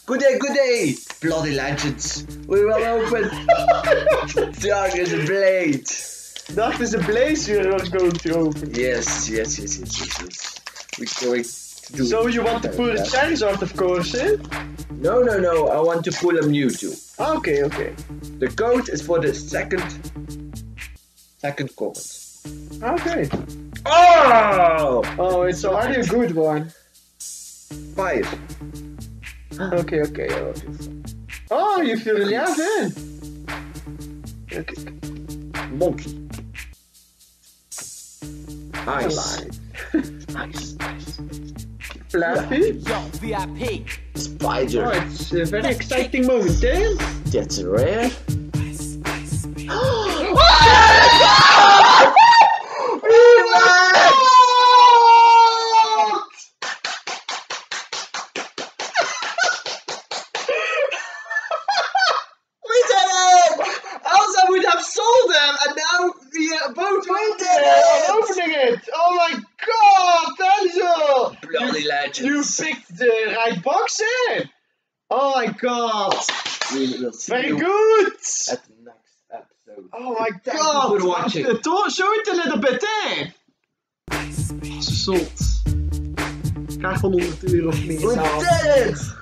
Good day, bloody legends. We will open Darkness Ablaze. Darkness Ablaze we're going to open. Yes. We're going to do. So you want to pull a Charizard, of course, eh? No. I want to pull a Mewtwo. Okay. The code is for the second card. Okay. Oh, it's already a good one. 5. Okay. Oh, you feel really have in. Okay. Monkey. Nice. Fluffy. Yo, VIP. Spider. Oh, it's a very exciting moment, eh? That's rare. We did it! Elsa would have sold them, and now we both waited on opening it. Oh my god, Enzo! Bloody You legends. picked the right box in. Oh my god. We will see Very you good. at the next episode. Oh my Thank god. you for watching. Show it a little bit, eh? Zot. Graag €100 of meer. We did it!